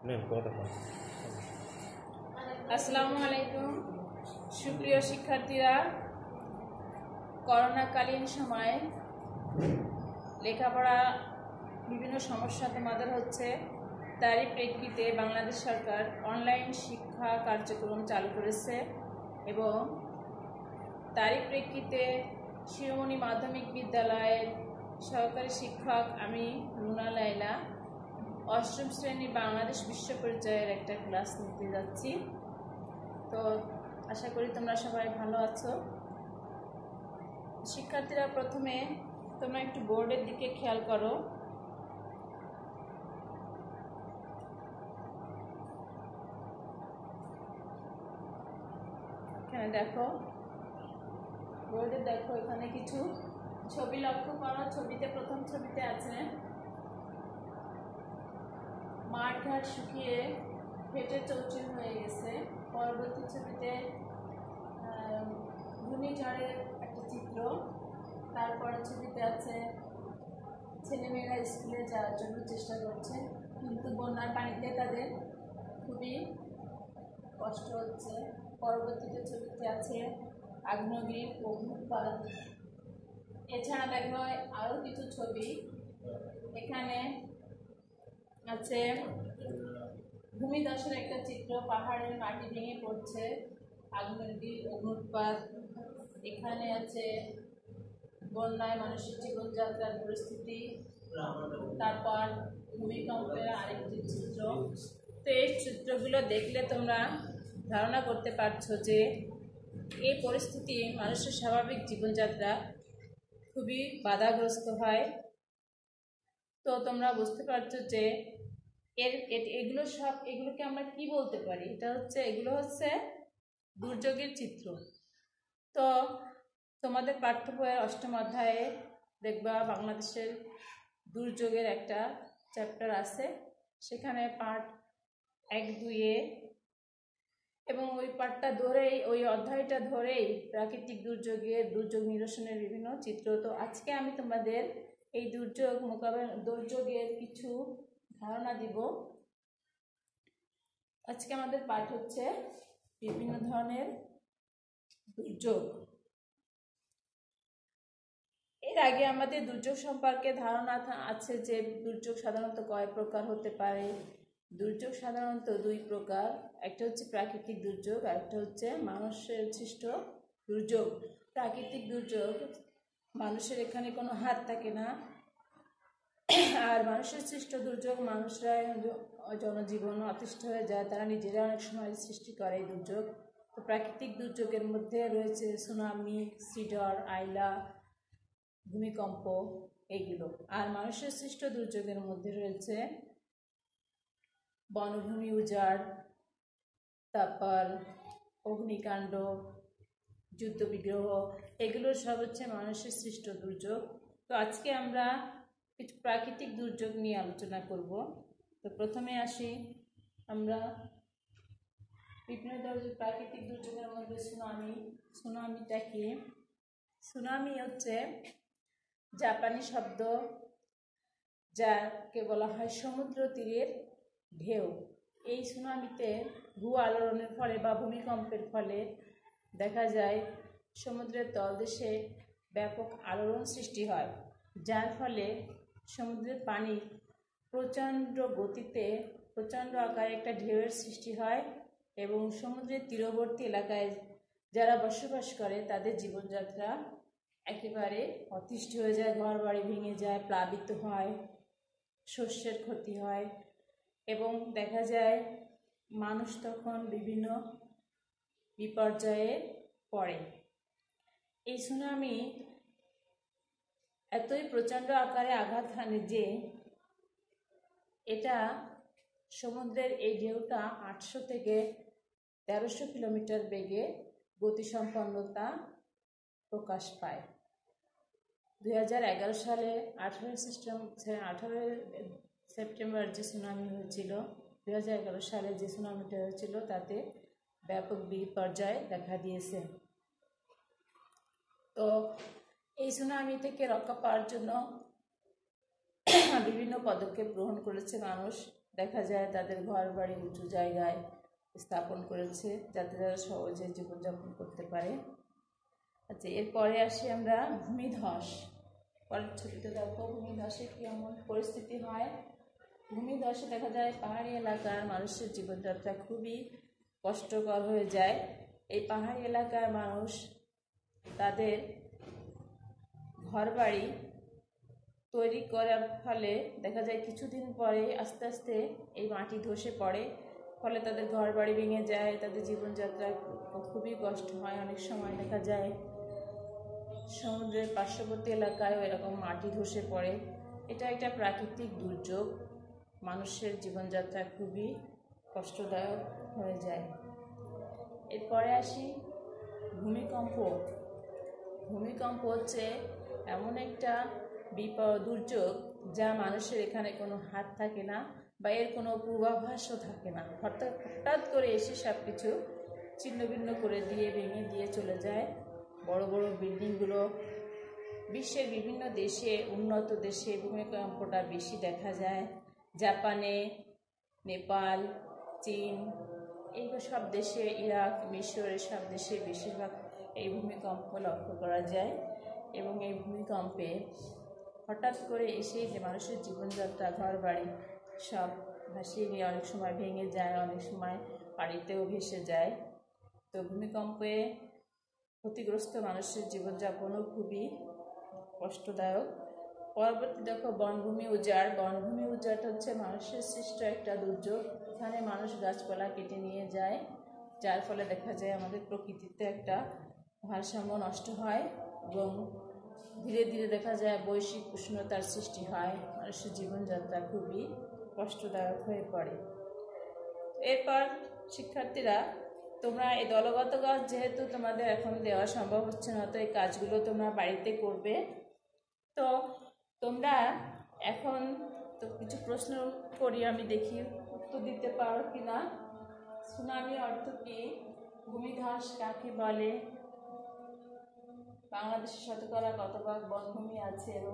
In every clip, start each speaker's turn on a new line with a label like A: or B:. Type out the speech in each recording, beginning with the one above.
A: আসসালামু আলাইকুম সুপ্রিয় শিক্ষার্থীরা, করোনাকালীন সময়ে লেখাপড়া বিভিন্ন সমস্যা তোমাদের হচ্ছে। তারই প্রেক্ষিতে বাংলাদেশ সরকার অনলাইন শিক্ষা কার্যক্রম চালু করেছে এবং তারই প্রেক্ষিতে শিরোমণি মাধ্যমিক বিদ্যালয়ের সহকারী শিক্ষক আমি রুনা লাইলা অষ্টম শ্রেণী বাংলাদেশ বিশ্ব পরিচয়ের একটা ক্লাস নিতে যাচ্ছি। তো আশা করি তোমরা সবাই ভালো আছো। শিক্ষার্থীরা, প্রথমে তোমরা একটু বোর্ডের দিকে খেয়াল করো। এখানে দেখো, বোর্ডে দেখো, এখানে কিছু ছবি লক্ষ্য করো। ছবিতে প্রথম ছবিতে আছে মাঠ ঘাট শুকিয়ে ফেটে চৌচির হয়ে গেছে। পরবর্তী ছবিতে ঘূর্ণিঝড়ের একটা চিত্র। তারপরের ছবিতে আছে ছেলেমেয়েরা স্কুলে যাওয়ার জন্য চেষ্টা করছে, কিন্তু বন্যার পানিতে তাদের খুবই কষ্ট হচ্ছে। পরবর্তীতে ছবিতে আছে আগ্নেয়গিরির অগ্নুৎপাত। এছাড়া দেখো আরও কিছু ছবি। এখানে আছে ভূমিধসের একটা চিত্র, পাহাড়ের মাটি ভেঙে পড়ছে, আগ্নেয়গিরির অগ্নুৎপাত। এখানে আছে বন্যায় মানুষের জীবনযাত্রার পরিস্থিতি। তারপর ভূমিকম্পের আরেকটি চিত্র। তো এই চিত্রগুলো দেখলে তোমরা ধারণা করতে পারছো যে এই পরিস্থিতি মানুষের স্বাভাবিক জীবনযাত্রা খুবই বাধাগ্রস্ত হয়। তো তোমরা বুঝতে পারছো যে এগুলোকে আমরা কি বলতে পারি। এগুলো হচ্ছে দুর্যোগের চিত্র। তো তোমাদের পাঠ্য বইয়ের অষ্টম অধ্যায়ে দেখবা বাংলাদেশের দুর্যোগের একটা চ্যাপ্টার আছে, সেখানে পাঠ 1-2-এ এবং ওই পাঠটা ধরেই, ওই অধ্যায়টা ধরেই দুর্যোগ নিরসনের বিভিন্ন চিত্র। তো আজকে আমি তোমাদের এই দুর্যোগের কিছু ধারণা দিব। আজকে আমাদের পাঠ হচ্ছে বিভিন্ন ধরনের দুর্যোগ। এর আগে আমাদের দুর্যোগ সম্পর্কে ধারণা আছে যে দুর্যোগ সাধারণত কয় প্রকার হতে পারে। দুর্যোগ সাধারণত 2 প্রকার, একটা হচ্ছে প্রাকৃতিক দুর্যোগ আর একটা হচ্ছে মানুষের সৃষ্ট দুর্যোগ। প্রাকৃতিক দুর্যোগ মানুষের এখানে কোনো হাত থাকে না, আর মানুষের সৃষ্ট দুর্যোগ মানুষরা জনজীবন অতিষ্ঠ হয়ে যায়, তারা নিজেরা অনেক সময় সৃষ্টি করে এই দুর্যোগ। তো প্রাকৃতিক দুর্যোগের মধ্যে রয়েছে সুনামি, সিডর, আইলা, ভূমিকম্প, এইগুলো। আর মানুষের সৃষ্ট দুর্যোগের মধ্যে রয়েছে বনভূমি উজাড়, তারপর অগ্নিকাণ্ড, যুদ্ধবিগ্রহ, এগুলো সব হচ্ছে মানুষের সৃষ্ট দুর্যোগ। তো আজকে আমরা কিছু প্রাকৃতিক দুর্যোগ নিয়ে আলোচনা করব। তো প্রথমে আসি আমরা বিভিন্ন ধরনের প্রাকৃতিক দুর্যোগের মধ্যে সুনামিটা কি? সুনামি হচ্ছে জাপানি শব্দ, যাকে বলা হয় সমুদ্র তীরের ঢেউ। এই সুনামিতে ভূ আলোড়নের ফলে বা ভূমিকম্পের ফলে দেখা যায় সমুদ্রের তলদেশে ব্যাপক আলোড়ন সৃষ্টি হয়, যার ফলে সমুদ্রের পানি প্রচণ্ড গতিতে, প্রচণ্ড আকারে একটা ঢেউয়ের সৃষ্টি হয় এবং সমুদ্রের তীরবর্তী এলাকায় যারা বসবাস করে তাদের জীবনযাত্রা একেবারে অতিষ্ঠ হয়ে যায়, ঘর বাড়ি ভেঙে যায়, প্লাবিত হয়, শস্যের ক্ষতি হয় এবং দেখা যায় মানুষ তখন বিভিন্ন বিপর্যয়ে পড়ে। এই সুনামি এতই প্রচণ্ড আকারে আঘাত হানে যে এটা সমুদ্রের এই ঢেউটা 800 থেকে 1300 কিলোমিটার বেগে গতিসম্পন্নতা প্রকাশ পায়। 2011 সালে 18 সেপ্টেম্বর যে সুনামি হয়েছিল, 2011 সালে যে সুনামিটা হয়েছিল তাতে ব্যাপক বিপর্যয় দেখা দিয়েছে। তো এই সুনামি থেকে রক্ষা পাওয়ার জন্য বিভিন্ন পদক্ষেপ গ্রহণ করেছে মানুষ। দেখা যায় তাদের ঘর বাড়ি উঁচু জায়গায় স্থাপন করেছে যাতে তারা সহজে জীবনযাপন করতে পারে। আচ্ছা, এরপরে আসি আমরা ভূমিধস। পরের ছবিতে দেখো ভূমিধসে কেমন পরিস্থিতি হয়। ভূমিধসে দেখা যায় পাহাড়ি এলাকার মানুষের জীবনযাত্রা খুবই কষ্টকর হয়ে যায়। এই পাহাড়ি এলাকার মানুষ তাদের ঘরবাড়ি তৈরি করার ফলে দেখা যায় কিছুদিন পরে আস্তে আস্তে এই মাটি ধসে পড়ে, ফলে তাদের ঘরবাড়ি ভেঙে যায়, তাদের জীবনযাত্রা খুবই কষ্ট হয়। অনেক সময় দেখা যায় সমুদ্রের পার্শ্ববর্তী এলাকায় এরকম মাটি ধসে পড়ে। এটা একটা প্রাকৃতিক দুর্যোগ, মানুষের জীবনযাত্রা খুবই কষ্টদায়ক হয়ে যায়। এরপরে আসি ভূমিকম্প। ভূমিকম্প হচ্ছে এমন একটা দুর্যোগ যা মানুষের এখানে কোনো হাত থাকে না বা এর কোনো পূর্বাভাসও থাকে না। হঠাৎ করে এসে সব কিছু ছিন্নভিন্ন করে দিয়ে ভেঙে দিয়ে চলে যায়। বড় বড় বিল্ডিংগুলো, বিশ্বের বিভিন্ন দেশে, উন্নত দেশে ভূমিকম্পটা বেশি দেখা যায়। জাপানে, নেপাল, চীন, এইগুলো সব দেশে, ইরাক, মিশর, এসব দেশে বেশিরভাগ এই ভূমিকম্প লক্ষ্য করা যায়। এবং এই ভূমিকম্পে হঠাৎ করে এসে যে মানুষের জীবনযাত্রা, ঘর বাড়ি সব ভাসিয়ে নিয়ে অনেক সময় ভেঙে যায়, অনেক সময় পানিতেও ভেসে যায়। তো ভূমিকম্পে ক্ষতিগ্রস্ত মানুষের জীবনযাপনও খুবই কষ্টদায়ক। পরবর্তী দেখো বনভূমি উজাড়। বনভূমি উজাড় হচ্ছে মানুষের সৃষ্ট একটা দুর্যোগ। এখানে মানুষ গাছপালা কেটে নিয়ে যায়, যার ফলে দেখা যায় আমাদের প্রকৃতিতে একটা ভারসাম্য নষ্ট হয় এবং ধীরে ধীরে দেখা যায় বৈশ্বিক উষ্ণতার সৃষ্টি হয়। মানুষের জীবনযাত্রা খুবই কষ্টদায়ক হয়ে পড়ে। এরপর শিক্ষার্থীরা, তোমরা এই দলগত কাজ যেহেতু তোমাদের এখন দেওয়া সম্ভব হচ্ছে না, তো এই কাজগুলো তোমরা বাড়িতে করবে। তো তোমরা এখন তো কিছু প্রশ্ন করি, আমি দেখি উত্তর দিতে পারো কিনা। সুনামি অর্থ কি? ভূমিধস কাকে বলে? বাংলাদেশে শতকরা কত ভাগ বনভূমি আছে এবং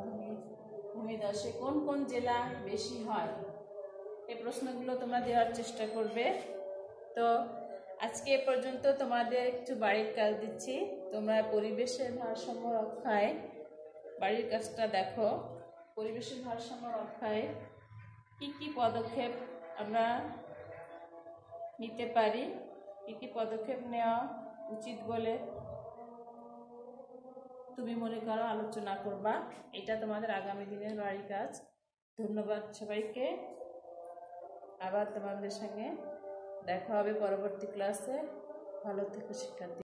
A: ভূমিধসে কোন কোন জেলা বেশি হয়? এই প্রশ্নগুলো তোমরা দেওয়ার চেষ্টা করবে। তো আজকে এ পর্যন্ত তোমাদের কিছু বাড়ির কাজ দিচ্ছি। তোমরা পরিবেশের ভারসাম্য রক্ষায় বাড়ির কাজটা দেখো। পরিবেশের ভারসাম্য রক্ষায় কি কি পদক্ষেপ আমরা নিতে পারি, কি কি পদক্ষেপ নেওয়া উচিত বলে তুমি মনে করো, আলোচনা করবা। এটা তোমাদের আগামী দিনের বাড়ির কাজ। ধন্যবাদ সবাইকে। আবার তোমাদের সঙ্গে দেখা হবে পরবর্তী ক্লাসে। ভালো থেকো শিক্ষার্থী।